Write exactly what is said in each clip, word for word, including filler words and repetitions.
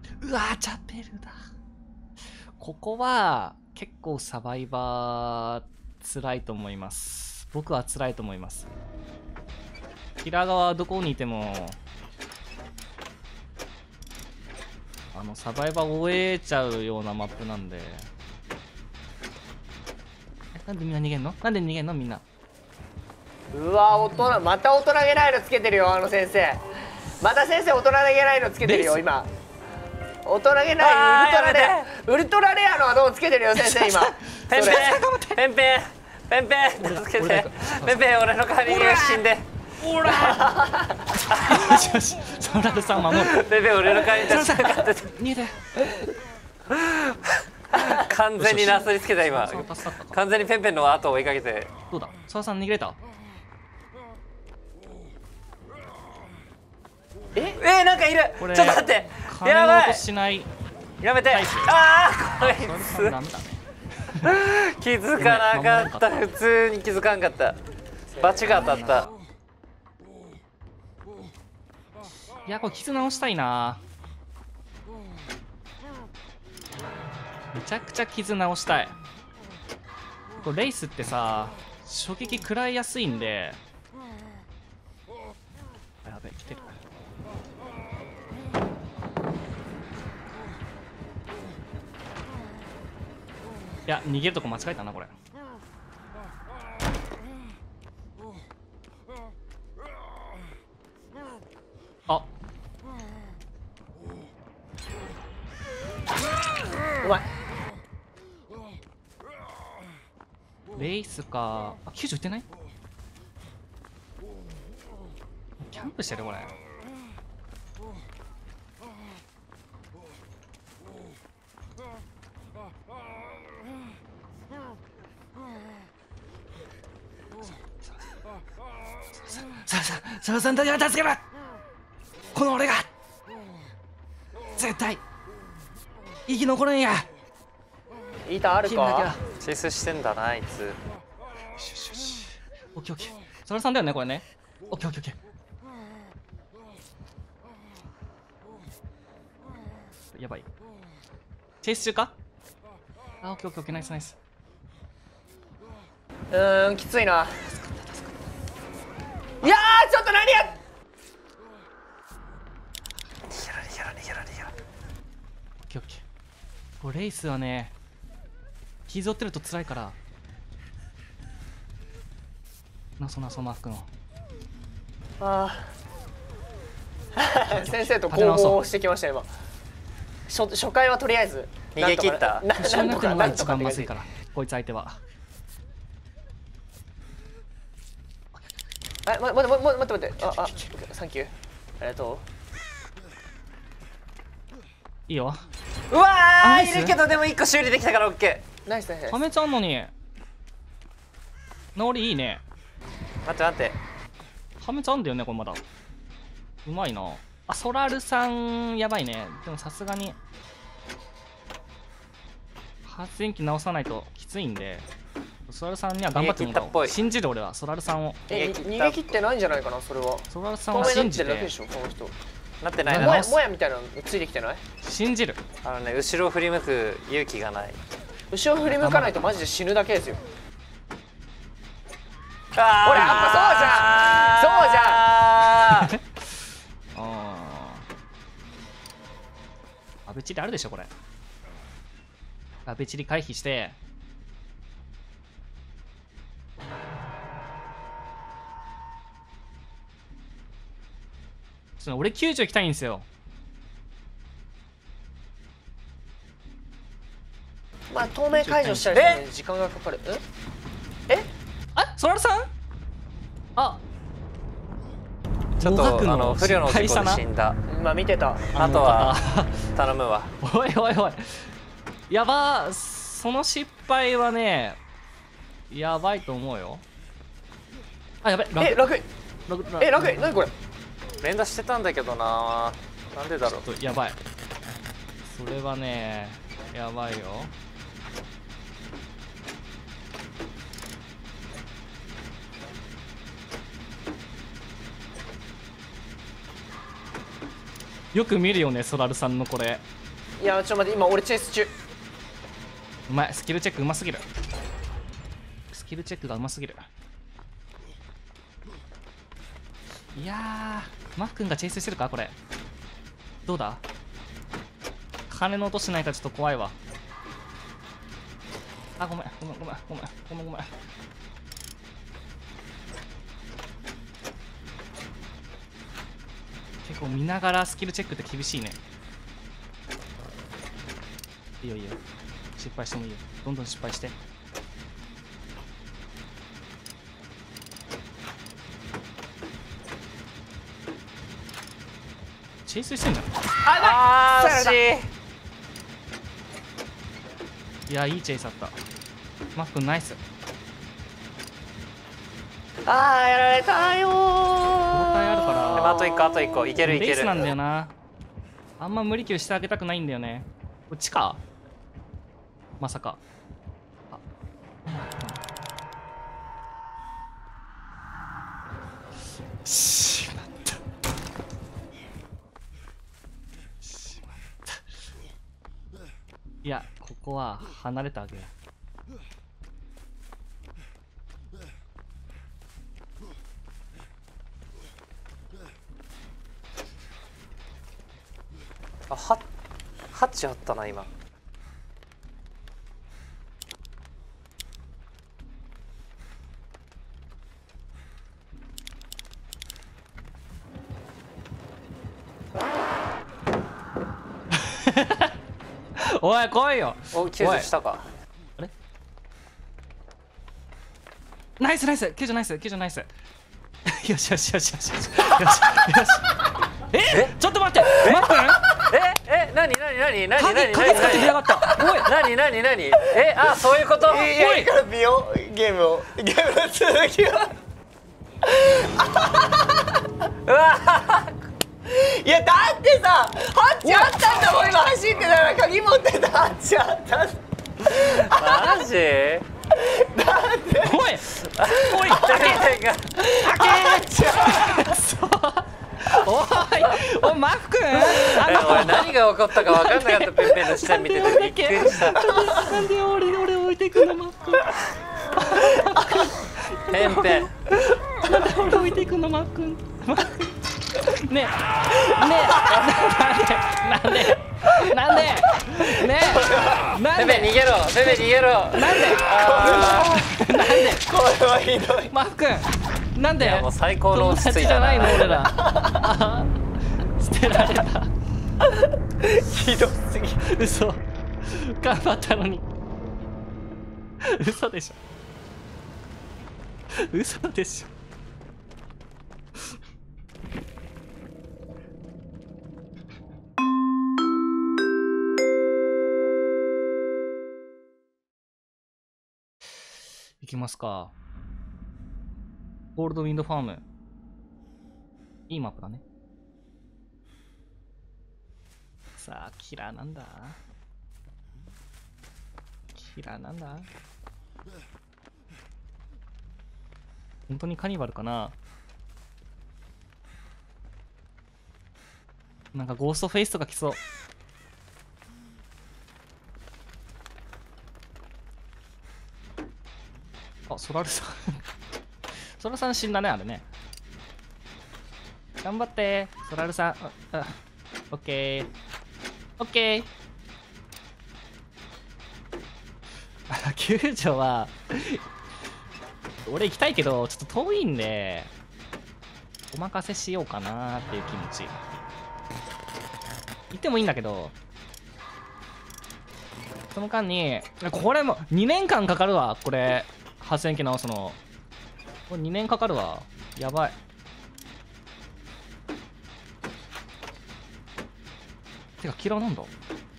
うわーチャペルだ。ここは結構サバイバー辛いと思います。僕は辛いと思います。キラー側はどこにいてもあのサバイバーを終えちゃうようなマップなんで。え、なんでみんな逃げんの？なんで逃げんのみんな。 うわ大人、また大人げないのつけてるよあの先生。また先生大人げないのつけてるよ今。大人げないウルトラレア、ウルトラレアのアドンつけてるよ先生今。 ペンペンペンペンペンペン助けて。ペンペン俺の代わりに死んで。 おらよしよし、ソラルさん守る。 ペンペン俺の代わりに助けて。 逃げて。 完全になすりつけた今。完全にペンペンの後を追いかけて。 どうだ、ソラさん逃げれた？ ええなんかいる。ちょっと待って。やばい。 しないやめて。ああこいつダメだね。 気づかなかった。普通に気づかんかった。バチが当たった。 いやこれ傷直したいな。めちゃくちゃ傷直したい。これレイスってさ初撃食らいやすいんで。あやべ来てる。いや逃げるとこ間違えたなこれ。あうまい。 レイスか。あきゅうじゅう打ってない？キャンプしてるこれ。さあさあさあさんだけは助けろ。この俺が絶対生き残るんや。 板あるか？ チェイスしてんだなあいつ。 よしよしよし。オッケーオッケー。ソラさんだよねこれね。オッケーオッケーオッケー。やばい。チェイス中か？あ、オッケーオッケーオッケー、ナイスナイス。 うーんきついな。いやーちょっと何や。 逃げろ逃げろ逃げろ逃げろ。 オッケーオッケー。これレイスはね傷負ってると辛いからな。そなそな服のああ先生と攻防してきました今。初初回はとりあえず逃げ切った。 な後ろになんとかってるのが一なんとかって感じ番まずいからこいつ相手は。 あ、ま、待って待って待って待って。あ、あ、サンキュー。ありがといいよ。 うわナイスーいるけどでも一個修理できたからオッケう。ナイスナイス。 ハメちゃんのに治りいいね。 ー。待って待って。 ハメちゃんだよねこれまだ。うまいなあ。ソラルさんやばいね。でもさすがに発電機直さないときついんでソラルさんには頑張ってもらおう。信じる俺はソラルさんを。 え、逃げ切ってないんじゃないかなそれは。 ソラルさん透を信じ明になってるだけてでしょこの人。 なってないもやな。 もやみたいなのついてきてない？ 信じる。 あのね後ろを振り向く勇気がない。 後ろ振り向かないとマジで死ぬだけですよ。 あほらやっぱそうじゃん。そうじゃん。 ああ。アベチリあるでしょこれ。アベチリ回避して。ちょっと俺きゅうじゅう行きたいんですよ。 まあ透明解除したりするのに時間がかかる。え？え？ あ、ソラルさん？あ、 ちょっともがくのあの不慮の事故で死んだ。 まあ見てた。 あとは頼むわ。 おいおいおい。やばー、その失敗はね、やばいと思うよ。あ、やべ、 え、楽い。 楽え、楽い。何これ？ 連打してたんだけどな。なんでだろう。 ちょっとやばい。それはね、やばいよ。 よく見るよねソラルさんのこれ。 いやちょっと待って、今俺チェイス中。 うまい。スキルチェックうますぎる。スキルチェックがうますぎる。いやー、マックンがチェイスしてるかこれ。どうだ、金の音しないかちょっと怖いわ。あ、ごめんごめんごめんごめんごめんごめん。結構見ながらスキルチェックって厳しいね。いいよいいよ、失敗してもいいよ、どんどん失敗して。チェイスしてんじゃん。 あー惜しい。 いや、いいチェイスあった。マックンナイス。 あーやられたよー。 交代あるからでもあといっこあといっこいけるいける。 レースなんだよな。あんま無理級してあげたくないんだよね。こっちかまさか。あ、しまったしまった。いや、ここは離れてあげる。 あ、はハッチあったな今。 おい来いよ。 お、救助したか。 あれナイスナイス、救助ナイス、救助ナイス。よしよしよしよしよしよしよし。ええ、ちょっと待って、マックンええ、なになになになにな鍵に鍵使って出やがった。おい、 なになになに。え、あ、そういうこと。 いやいいから見ようゲームを。ゲームの続きは。 うわいやだってさ、ハッチあったんだもん今走ってたら鍵持ってたハッチあったんだ。 マジ。 おいおい、 誰がおいおい、マックンえ俺何が起こったか分かんなかった。ペンペンの下見ててびっくりした。 なんで俺俺置いてくのマックン。 ペンペンなんで俺置いてくのマックン。マックンねえねえ、なんでなんでなんでねえ、なんでペペ逃げろ、ペペ逃げろ。 なんでなんでこれはひどい。 マックンなんで。 いやもう最高の落ち着いたな。 友達じゃないの俺ら。あ捨てられた。 ひどすぎ。 嘘、頑張ったのに。嘘でしょ嘘でしょ。行きますか。ゴールドウィンドファーム。いいマップだね。さあ、キラーなんだキラーなんだ本当にカニバルかな。なんかゴーストフェイスとか来そう。あ、ソラルさんソラルさん死んだね、あれね。頑張ってソラルさん。ああオッケーオッケー。あ、救助は俺行きたいけどちょっと遠いんでお任せしようかなっていう気持ち。行ってもいいんだけどその間にこれもにねんかんかかるわ。これ発電機直すのこれにねんかかるわ。やばい。てかキラーなんだ。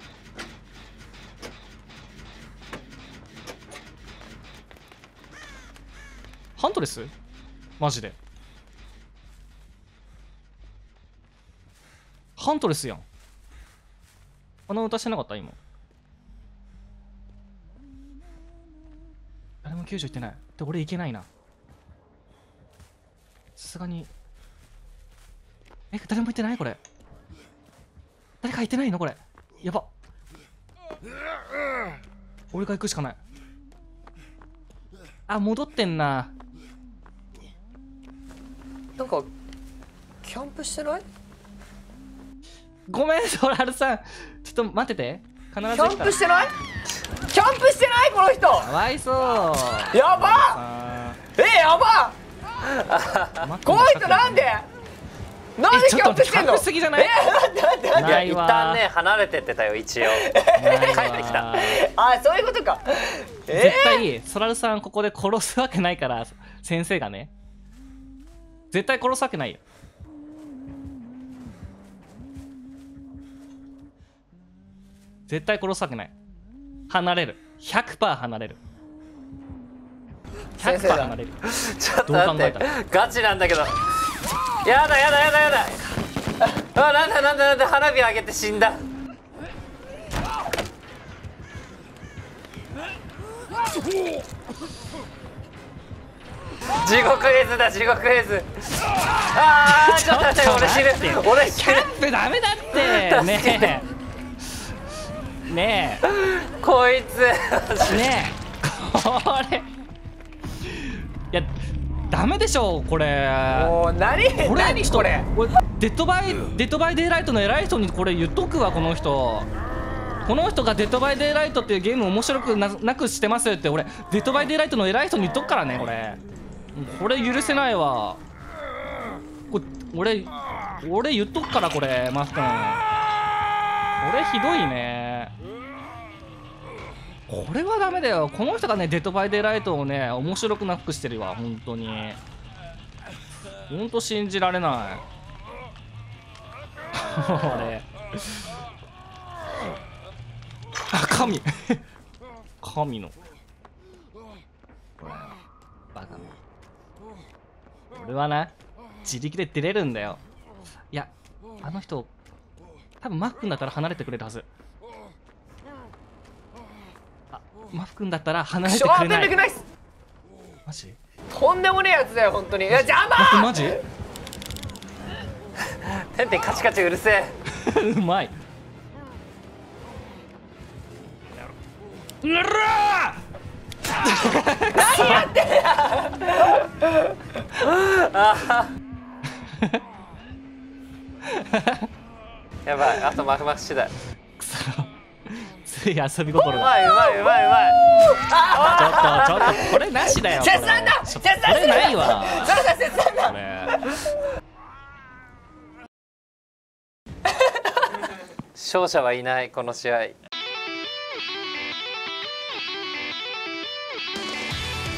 ハントレスマジでハントレスやん。あの歌してなかった今。誰も救助行ってない。で俺行けないな。さすがにえ誰も行ってないこれ。 誰かいてないのこれ。やば。俺が行くしかない。あ、戻ってんな。 なんかキャンプしてない？ ごめんソラルさん、ちょっと待ってて。必ずキャンプしてない？キャンプしてないこの人。 かわいそう。 やばあえやばーこの人なんでなんでキャンプしてんの？ えちょっとキャンプしすぎじゃない？ えなんでなんでなんでいやないわ一旦ね離れてってたよ一応。 ないわ帰ってきた。 あそういうことか。え絶対ソラルさんここで殺すわけないから、先生がね絶対殺すわけないよ。絶対殺すわけない。離れる。 ひゃくパーセント 離れる。ひゃくパーセント先生だ離れる。 ちょっとどう考待ったてえらガチなんだけど。やだやだやだやだ。あなんだなんだなんだ花火上げて死んだ。地獄絵図だ地獄絵図。ああちょっと待って俺死ぬ俺死キャンプダメだってねえねぬこいつ。 えねえこれいやダメでしょこれ。 もう何これ何これ。 俺デッドバイデッドバイデイライトの偉い人にこれ言っとくわ。この人この人がデッドバイデイライトっていうゲーム面白くななくしてますって俺デッドバイデイライトの偉い人に言っとくからね。これこれ許せないわ。これ俺俺言っとくからこれマス君これひどいね。これはダメだよ。この人がねデッドバイデイライトをね面白くなくしてるわ。本当に本当信じられないこれあ神神のバカめ。俺はな自力で出れるんだよ。いやあの人多分マフ君だったら離れてくれるはず。あマフ君だったら離れて超くれない。 出てくないっす。 マジとんでもねえやつだよ本当に。いや邪マフ君魔。 マジてんてんカチカチうるせえ。 うまい。うらー何やってんだ。 やばいあとマフマフ次第。 くそつい遊び心うが。 まいうまいうまいうまい。 ちょっとちょっとこれなしだよ。これ切断だちょ切断これないわそれさ切断だ。 これ。 勝者はいないこの試合。